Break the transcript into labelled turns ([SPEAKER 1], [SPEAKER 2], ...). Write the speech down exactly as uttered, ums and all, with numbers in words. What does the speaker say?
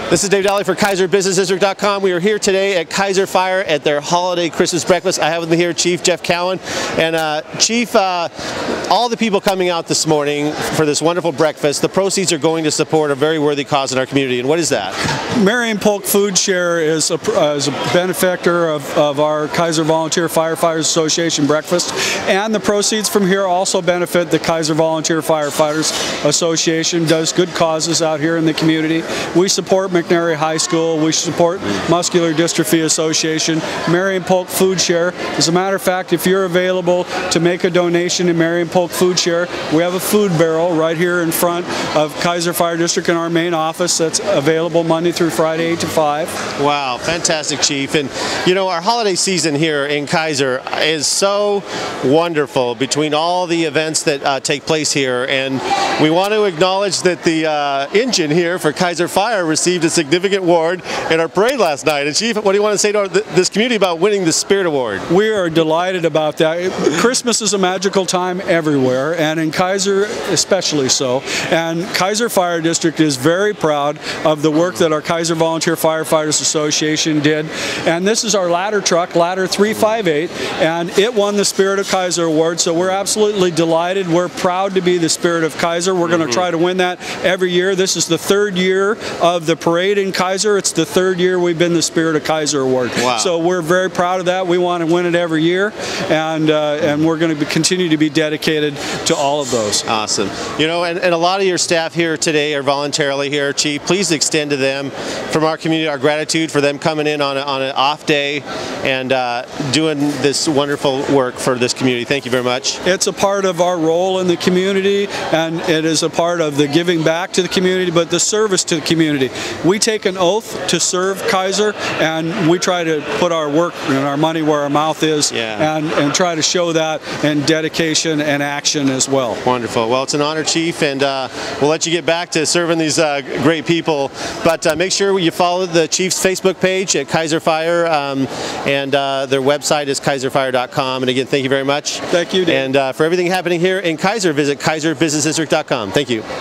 [SPEAKER 1] This is Dave Dally for Kaiser Business District dot com. We are here today at Kaiser Fire at their holiday Christmas breakfast. I have with me here Chief Jeff Cowan. And uh, Chief, uh, all the people coming out this morning for this wonderful breakfast, the proceeds are going to support a very worthy cause in our community. And what is that?
[SPEAKER 2] Marion Polk Food Share is a, uh, is a benefactor of, of our Kaiser Volunteer Firefighters Association breakfast. And the proceeds from here also benefit the Kaiser Volunteer Firefighters Association, does good causes out here in the community. We support McNary High School, we support Muscular Dystrophy Association, Marion Polk Food Share. As a matter of fact, if you're available to make a donation to Marion Polk Food Share, we have a food barrel right here in front of Kaiser Fire District in our main office that's available Monday through Friday, eight to five.
[SPEAKER 1] Wow, fantastic, Chief. And you know, our holiday season here in Kaiser is so wonderful between all the events that uh, take place here, and we want to acknowledge that the uh, engine here for Kaiser Fire received a significant award in our parade last night. And Chief, what do you want to say to our, th this community about winning the Spirit Award?
[SPEAKER 2] We are delighted about that. Christmas is a magical time everywhere, and in Kaiser especially so. And Kaiser Fire District is very proud of the work that our Kaiser Volunteer Firefighters Association did. And this is our ladder truck, Ladder three five eight, and it won the Spirit of Kaiser Award. So we're absolutely delighted. We're proud to be the Spirit of Kaiser. We're going to try to win that every year. This is the third year of the parade in Kaiser. It's the third year we've been the Spirit of Kaiser Award.
[SPEAKER 1] Wow.
[SPEAKER 2] So we're very proud of that. We want to win it every year, and uh, and we're going to be, continue to be dedicated to all of those.
[SPEAKER 1] Awesome. You know, and, and a lot of your staff here today are voluntarily here, Chief. Please extend to them from our community our gratitude for them coming in on, a, on an off day and uh, doing this wonderful work for this community. Thank you very much.
[SPEAKER 2] It's a part of our role in the community, and it is a part of the giving back to the community, but the service to the community. We take an oath to serve Kaiser, and we try to put our work and our money where our mouth is,
[SPEAKER 1] yeah.
[SPEAKER 2] and, and try to show that in dedication and action as well.
[SPEAKER 1] Wonderful. Well, it's an honor, Chief, and uh, we'll let you get back to serving these uh, great people. But uh, make sure you follow the Chief's Facebook page at Kaiser Fire, um, and uh, their website is Kaiser Fire dot com. And again, thank you very much.
[SPEAKER 2] Thank you, Dave.
[SPEAKER 1] And uh, for everything happening here in Kaiser, visit Kaiser Business District dot com. Thank you.